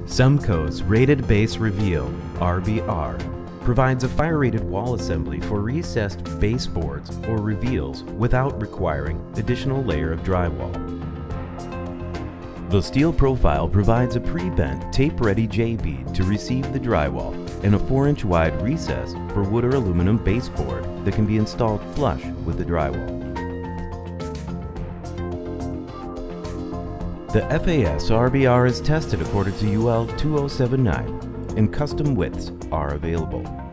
Cemco's Rated Base Reveal, RBR, provides a fire-rated wall assembly for recessed baseboards or reveals without requiring additional layer of drywall. The steel profile provides a pre-bent, tape-ready J-Bead to receive the drywall and a 4-inch wide recess for wood or aluminum baseboard that can be installed flush with the drywall. The FAS RBR is tested according to UL 2079 and custom widths are available.